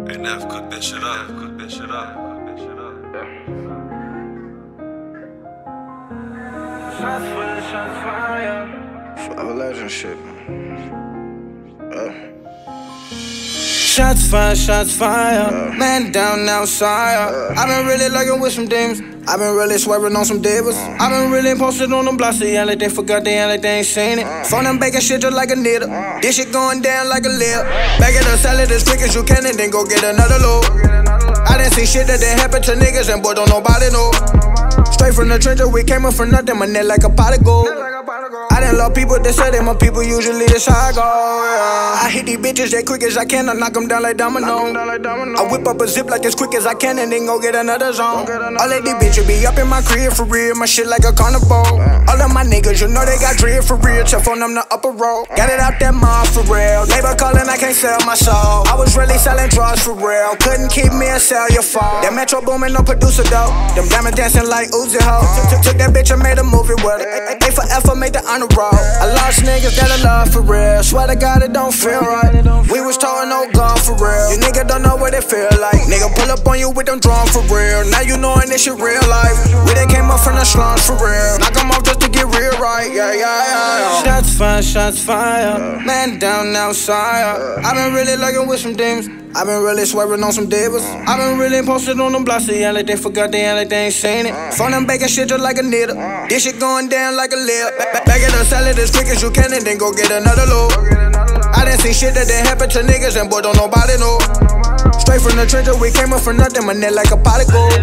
Hey, Nev, cook that shit up. Cook that shit up. Cook that shit up. Shots fire. Forever legend shit. Shots fire. Man down outside. I been really lurking with some demons. I been really swerving on some divas. I been really posted on them blocks. They act like they forgot, they act like they ain't seen it. Phone them baking shit just like a knitter. This shit going down like a lip. Back it up, sell it as quick as you can and then go get another load. I done seen shit that done happen to niggas and boy don't nobody know. Straight from the trenches, we came up from nothing, my neck like a pot of gold. I done love people that say they my people, usually that's how I go, yeah. I hit these bitches that quick as I can, I knock them down like domino. I whip up a zip like as quick as I can and then go get another zone. All of these bitches be up in my crib for real, my shit like a carnival. All of my niggas, you know they got dread for real, check on them the upper row. Got it out that mall for real, neighbor calling, I can't sell my soul. I was really selling drugs for real, couldn't keep me and sell your phone. That Metro Boomin, no producer though, them diamonds dancing like Uzi ho. Took that bitch and made a movie with it. They forever made the honor roll. I lost niggas that I love for real. Swear to God it don't feel right. We was told no gun for real. You niggas don't know what it feel like. Nigga pull up on you with them drums for real. Now you knowin' this shit real life. We done came up from the slums for real. Knock 'em off just to get real right. Yeah. Shots fire. Man down outside. I been really lurking with some demons. I been really swerving on some divas. I been really posted on them blocks. They act like they forgot, they act like they ain't seen it. Phone them baking shit just like a knitter. This shit going down like a lip. Back it up, sell it as quick as you can and then go get another load. I done seen shit that done happen to niggas and boy don't nobody know. Straight from the trenches, we came up from nothing, my neck like a pot of gold.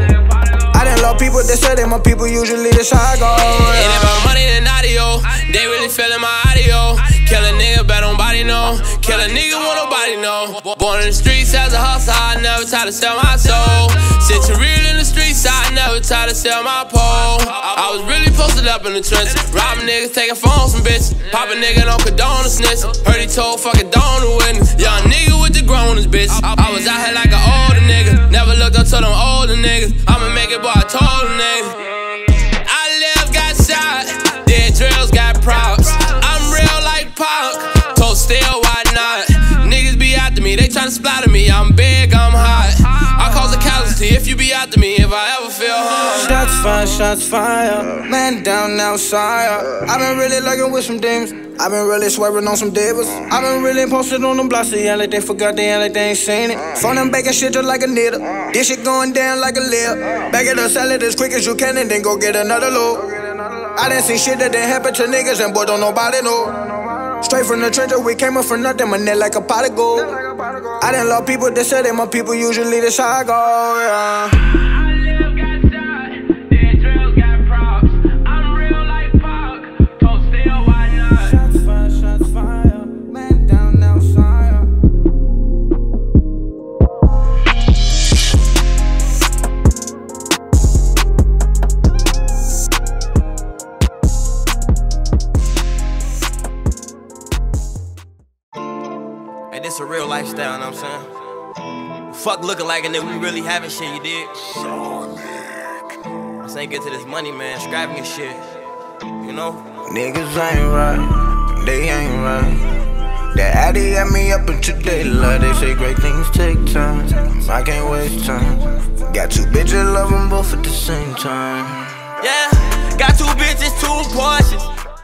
I done love people that say they my people, usually that's how I go. Ain't about money than audio. They really feeling my audio. Kill a nigga, bet on body no. Kill a nigga, won't nobody know. Born in the streets as a hustler, I never try to sell my soul. Sitting real in the streets, I never try to sell my pole. I was really posted up in the trenches, robbing niggas, taking phones from bitches. Pop a nigga, don't condone the snitch. Heard he told fucking Dawn to witness. Young nigga with the grown bitch. I was out here like an older nigga. Never looked up to them older niggas. I'ma make it, boy, I told them niggas. I live, got shot. Dead drills, got props. I'm real like Pac. Told still, why not? Niggas be after me, they tryna splatter me. I'm big, I'm hot. I'll cause a casualty if you be after me, if I ever feel harm. Shots fire. Man down outside. I been really lurking with some demons. I been really swerving on some divas. I been really posted on them blocks. They act like they forgot, they act like they ain't seen it. Phone them baking shit just like a knitter. This shit going down like a lip. Back it up, sell it as quick as you can and then go get another load. I done seen shit that done happen to niggas and boy don't nobody know. Straight from the trenches, we came up from nothing, my neck like a pot of gold. I done love people that say they my people, usually that's how I go, yeah. Hey, this a real lifestyle, you know what I'm saying? Fuck looking like it, we really having shit, you dig? I'm saying get to this money, man, scrapping your shit, you know? Niggas ain't right, they ain't right. That addy had me up into daylight. They say great things take time, I can't waste time. Got two bitches, love them both at the same time. Yeah, got two bitches, two Porsches.